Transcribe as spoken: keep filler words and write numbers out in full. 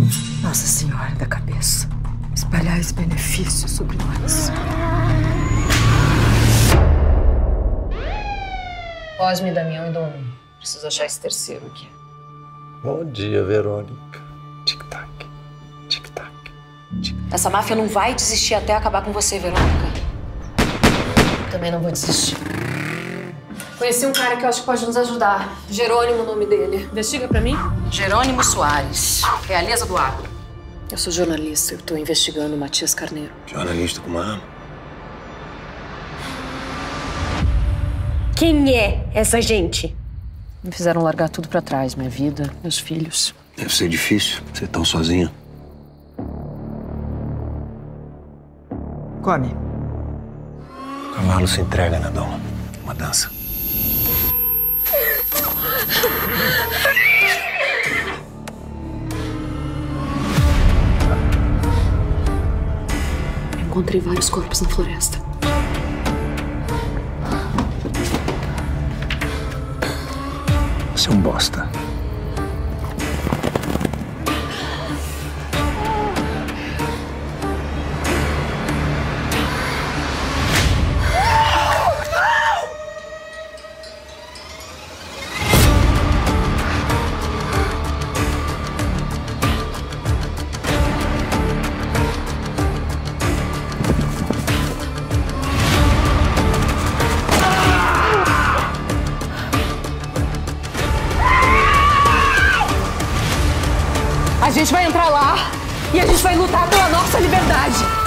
Nossa Senhora da Cabeça, espalhar esse benefício sobre nós. Cosme, Damião e Dom. Preciso achar esse terceiro aqui. Bom dia, Verônica. Tic-tac, tic-tac, tic-tac. Essa máfia não vai desistir até acabar com você, Verônica. Também não vou desistir. Conheci um cara que eu acho que pode nos ajudar. Jerônimo, o nome dele. Investiga pra mim? Jerônimo Soares, realeza do agro. Eu sou jornalista, eu tô investigando o Matias Carneiro. Jornalista com uma arma? Quem é essa gente? Me fizeram largar tudo pra trás, minha vida, meus filhos. Deve ser difícil, você tão sozinha. Come. O cavalo se entrega, né, Dom? Uma dança. Encontrei vários corpos na floresta. Você é um bosta. A gente vai entrar lá e a gente vai lutar pela nossa liberdade.